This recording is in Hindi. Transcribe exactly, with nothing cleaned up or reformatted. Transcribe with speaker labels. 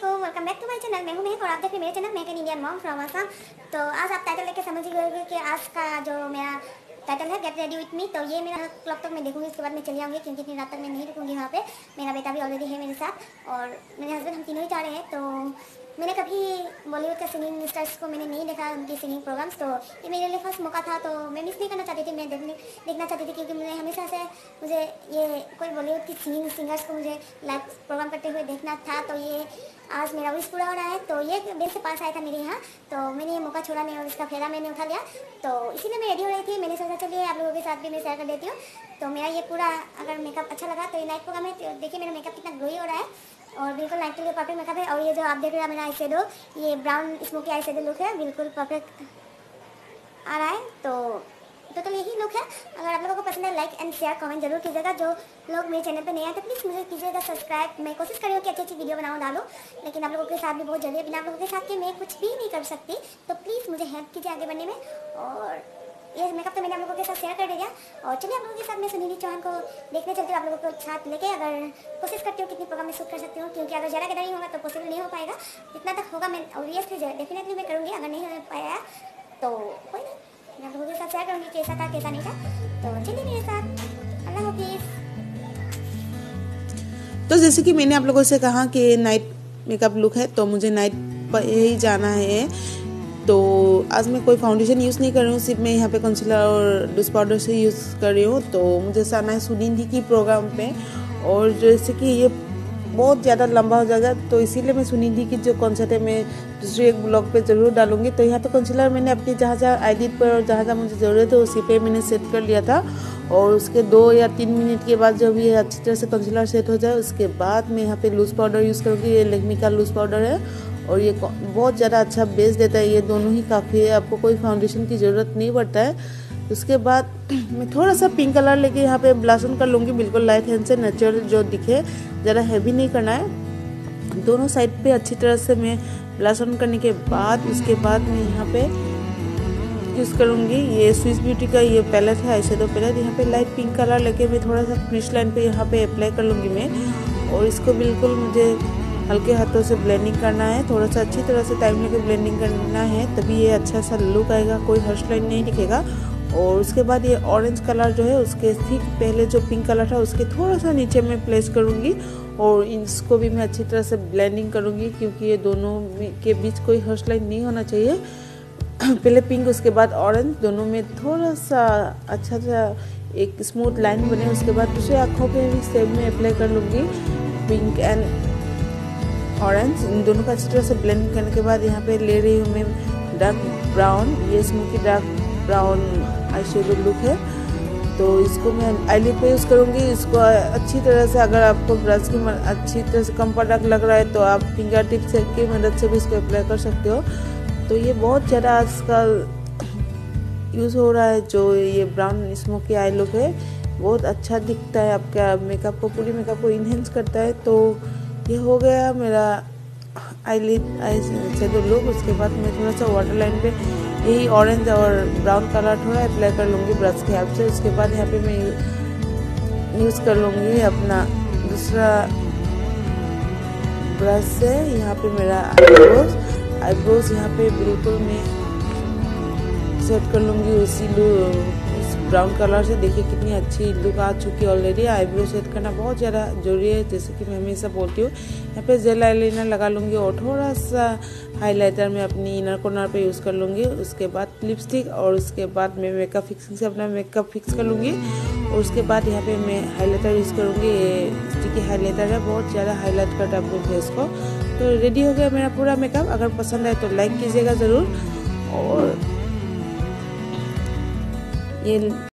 Speaker 1: वालेकुम, welcome back to my channel. मैं हूं महक और आप देख रहे हैं मेरे channel Mahak an Indian mom from Assam. तो आज आप टाइटल लेके समझ ही गए कि आज का जो मेरा टाइटल है गेट रेडी विथ मी। तो ये मेरा क्लॉक तक मैं देखूंगी, उसके बाद मैं चली आऊँगी क्योंकि इतनी रात तक मैं नहीं रुकूंगी वहाँ पे। मेरा बेटा भी ऑलरेडी है मेरे साथ और मेरे हस्बैंड, हम तीनों ही जा रहे हैं। तो मैंने कभी बॉलीवुड का सिंगिंग स्टार्स को मैंने नहीं देखा, उनकी सिंगिंग प्रोग्राम्स, तो ये मेरे लिए फर्स्ट मौका था। तो मैं मिस नहीं करना चाहती थी, मैं देखने देखना चाहती थी क्योंकि मुझे हमेशा से मुझे ये कोई बॉलीवुड की सिंगिंग सिंगर्स को मुझे लाइव प्रोग्राम करते हुए देखना था। तो ये आज मेरा विश पूरा हो रहा है। तो ये बेल से पास आया था मेरे यहाँ, तो मैंने ये मौका छोड़ा नहीं और इसका फेरा मैंने उठा लिया। तो इसीलिए मैं रेडी हो रही थी। मैंने सोचा चलिए आप लोगों के साथ भी मैं शेयर कर देती हूँ। तो मेरा ये पूरा अगर मेकअप अच्छा लगा तो ये नाइट प्रोग्राम है। तो देखिए मेरा मेकअप कितना ग्लोई हो रहा है और बिल्कुल नाइट के लिए परफेक्ट मेकअप है। और ये जो आप देख रहे हैं मेरा आई शेडो, ये brown smoky eye shadow look है, बिल्कुल परफेक्ट आ रहा है। तो टोटल यही लुक है। अगर आप लोगों को पसंद है लाइक एंड शेयर कमेंट जरूर कीजिएगा। जो लोग मेरे चैनल पे नए हैं तो प्लीज़ मुझे कीजिएगा सब्सक्राइब। मैं कोशिश कर रही हूँ कि अच्छी अच्छी वीडियो बनाऊँ डालूँ, लेकिन आप लोगों के साथ भी बहुत जल्दी है। बिना आप लोगों के साथ के मैं कुछ भी नहीं कर सकती। तो प्लीज़ मुझे हेल्प कीजिए आगे बढ़ने में। और ये मेकअप तो मैंने आप लोगों के साथ शेयर कर दिया। और चलिए आप लोगों के साथ मैं सुनिधि चौहान को देखने चलती हूँ, आप लोगों को साथ लेके। अगर कोशिश करती हूँ कितनी प्रोग्राम में शूट कर सकती हूँ, क्योंकि अगर ज़्यादा गैदरिंग होगा तो पॉसिबल नहीं हो पाएगा। जितना तक होगा मैं ऑब्वियसली डेफिनेटली मैं करूँगी। अगर नहीं हो पाया तो कोई नहीं, मैं आप लोगों के साथ शेयर करूँगी कैसा था कैसा नहीं था। तो चलिए मेरे साथ, अल्लाह हाफिज़।
Speaker 2: तो जैसे कि मैंने आप लोगों से कहा कि नाइट मेकअप लुक है, तो मुझे नाइट पर ही जाना है। तो आज मैं कोई फाउंडेशन यूज़ नहीं कर रही हूँ, सिर्फ मैं यहाँ पे कंसीलर और लूज पाउडर से यूज़ कर रही हूँ। तो मुझे जाना है सुनिधि की प्रोग्राम पे, और जैसे कि ये बहुत ज़्यादा लंबा हो जाएगा तो इसीलिए मैं सुनिधि की जो कॉन्सर्ट है मैं दूसरे एक ब्लॉग पे ज़रूर डालूंगी। तो यहाँ पे कंसीलर मैंने अपनी जहाँ जहाँ आई पर और जहाँ जहाँ मुझे ज़रूरत है उसी पे मैंने सेट कर लिया था। और उसके दो या तीन मिनट के बाद जब ये अच्छी तरह से कंसीलर सेट हो जाए उसके बाद मैं यहाँ पे लूज़ पाउडर यूज़ करूँगी। ये लेक्मी का लूज़ पाउडर है और ये बहुत ज़्यादा अच्छा बेस देता है। ये दोनों ही काफ़ी है, आपको कोई फाउंडेशन की ज़रूरत नहीं पड़ता है। उसके बाद मैं थोड़ा सा पिंक कलर लेके यहाँ पे ब्लश ऑन कर लूँगी, बिल्कुल लाइट हैंड से, नेचुरल जो दिखे, ज़्यादा हैवी नहीं करना है। दोनों साइड पे अच्छी तरह से मैं ब्लश ऑन करने के बाद उसके बाद मैं यहाँ पे यूज़ करूँगी ये स्विस ब्यूटी का ये पैलेट है, आई शेडो पैलेट। यहाँ पे लाइट पिंक कलर लेके मैं थोड़ा सा क्रीज लाइन पे यहाँ पे अप्लाई कर लूँगी मैं। और इसको बिल्कुल मुझे हल्के हाथों से ब्लेंडिंग करना है, थोड़ा सा अच्छी तरह से टाइम लेके ब्लेंडिंग करना है, तभी ये अच्छा सा लुक आएगा, कोई हर्श लाइन नहीं दिखेगा। और उसके बाद ये ऑरेंज कलर जो है उसके ठीक पहले जो पिंक कलर था उसके थोड़ा सा नीचे में प्लेस करूँगी और इसको भी मैं अच्छी तरह से ब्लेंडिंग करूँगी, क्योंकि ये दोनों के बीच कोई हर्श लाइन नहीं होना चाहिए। पहले पिंक उसके बाद ऑरेंज, दोनों में थोड़ा सा अच्छा सा एक स्मूथ लाइन बने। उसके बाद दूसरे आँखों पे भी सेम में अप्लाई कर लूँगी पिंक एंड ऑरेंज। इन दोनों का अच्छी तरह से ब्लेंड करने के बाद यहाँ पे ले रही हूँ मैं डार्क ब्राउन, ये smoky dark brown eye shadow look है। तो इसको मैं आईलिड पे यूज़ करूँगी। इसको अच्छी तरह से, अगर आपको ब्रश की अच्छी तरह से कम प्रोडक्ट लग रहा है तो आप फिंगर टिप से की मदद से भी इसको अप्लाई कर सकते हो। तो ये बहुत ज़्यादा आजकल यूज़ हो रहा है जो ये ब्राउन स्मोकी आई लुक है, बहुत अच्छा दिखता है, आपका मेकअप को, पूरी मेकअप को इन्हेंस करता है। तो ये हो गया मेरा आईलिड आई शेडो लुक। उसके बाद मैं थोड़ा सा वाटर लाइन पे यही ऑरेंज और ब्राउन कलर थोड़ा अप्लाई कर लूँगी ब्रश के हेल्प से। उसके बाद यहाँ पे मैं यूज़ कर लूँगी अपना दूसरा ब्रश से, यहाँ पे मेरा आईब्रोज आईब्रोज यहाँ पे बिल्कुल मैं सेट कर लूँगी उसी लुक ब्राउन कलर से। देखिए कितनी अच्छी लुक आ चुकी है ऑलरेडी। आईब्रो सेट करना बहुत ज़्यादा ज़रूरी है, जैसे कि मैं हमेशा बोलती हूँ। यहाँ पे जेल आईलाइनर लगा लूँगी और थोड़ा सा हाइलाइटर में अपनी इनर कॉर्नर पे यूज़ कर लूँगी। उसके बाद लिपस्टिक और उसके बाद मैं मेकअप फिक्सिंग से अपना मेकअप फिक्स कर लूँगी। और उसके बाद यहाँ पे मैं हाइलाइटर यूज़ करूँगी, ये स्टिकी हाइलाइटर है, बहुत ज़्यादा हाईलाइट करता है अपने फेस को। तो रेडी हो गया मेरा पूरा मेकअप। अगर पसंद आए तो लाइक कीजिएगा ज़रूर। और ये